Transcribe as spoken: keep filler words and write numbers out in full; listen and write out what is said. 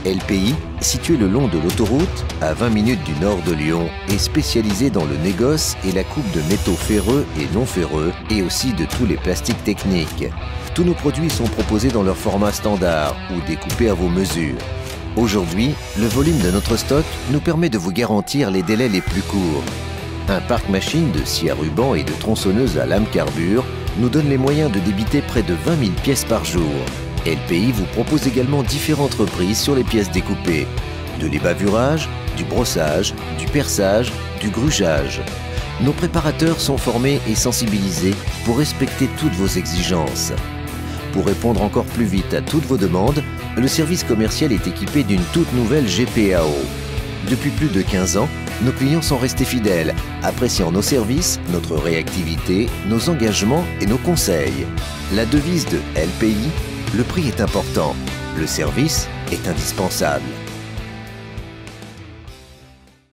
L P I, situé le long de l'autoroute, à vingt minutes du nord de Lyon, est spécialisé dans le négoce et la coupe de métaux ferreux et non ferreux, et aussi de tous les plastiques techniques. Tous nos produits sont proposés dans leur format standard ou découpés à vos mesures. Aujourd'hui, le volume de notre stock nous permet de vous garantir les délais les plus courts. Un parc machine de scie à ruban et de tronçonneuse à lame carbure nous donne les moyens de débiter près de vingt mille pièces par jour. L P I vous propose également différentes reprises sur les pièces découpées, de l'ébavurage, du brossage, du perçage, du grugeage. Nos préparateurs sont formés et sensibilisés pour respecter toutes vos exigences. Pour répondre encore plus vite à toutes vos demandes, le service commercial est équipé d'une toute nouvelle G P A O. Depuis plus de quinze ans, nos clients sont restés fidèles, appréciant nos services, notre réactivité, nos engagements et nos conseils. La devise de L P I, le prix est important, le service est indispensable.